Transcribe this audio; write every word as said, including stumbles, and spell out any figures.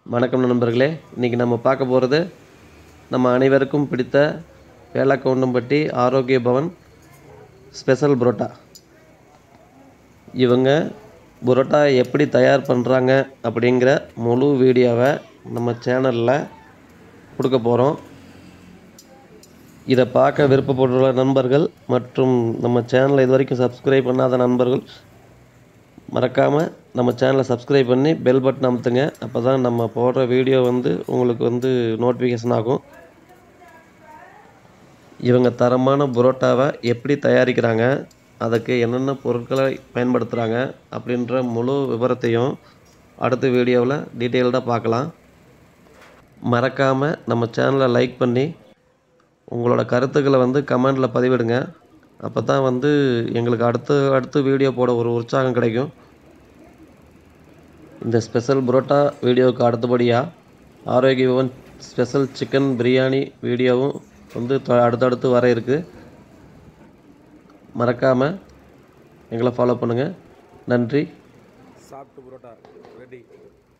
வணக்கம் நண்பர்களே, இன்றைக்கி நம்ம பார்க்க போகிறது நம்ம அனைவருக்கும் பிடித்த வேலாக்கவுண்டம்பட்டி ஆரோக்கிய பவன் ஸ்பெஷல் புரோட்டா. இவங்க புரோட்டா எப்படி தயார் பண்ணுறாங்க அப்படிங்கிற முழு வீடியோவை நம்ம சேனலில் கொடுக்க போகிறோம். இதை பார்க்க விருப்பப்பட்டுள்ள நண்பர்கள் மற்றும் நம்ம சேனலை இது வரைக்கும் சப்ஸ்கிரைப் பண்ணாத நண்பர்கள் மறக்காமல் நம்ம சேனலை சப்ஸ்கிரைப் பண்ணி பெல் பட்டன் அமுத்துங்க. அப்போ தான் நம்ம போடுற வீடியோ வந்து உங்களுக்கு வந்து நோட்டிஃபிகேஷன் ஆகும். இவங்க தரமான புரோட்டாவை எப்படி தயாரிக்கிறாங்க, அதுக்கு என்னென்ன பொருட்களை பயன்படுத்துகிறாங்க அப்படின்ற முழு விவரத்தையும் அடுத்த வீடியோவில் டீட்டெயில்டாக பார்க்கலாம். மறக்காமல் நம்ம சேனலை லைக் பண்ணி உங்களோட கருத்துக்களை வந்து கமெண்டில் பதிவிடுங்க. அப்போ தான் வந்து எங்களுக்கு அடுத்து அடுத்து வீடியோ போட ஒரு உற்சாகம் கிடைக்கும். இந்த ஸ்பெஷல் புரோட்டா வீடியோவுக்கு அடுத்தபடியாக ஆரோக்கிய பவன் ஸ்பெஷல் சிக்கன் பிரியாணி வீடியோவும் வந்து அடுத்தடுத்து வர இருக்குது. மறக்காமல் எங்களை ஃபாலோ பண்ணுங்கள். நன்றி. சாப்பிட்டு புரோட்டா ரெடி.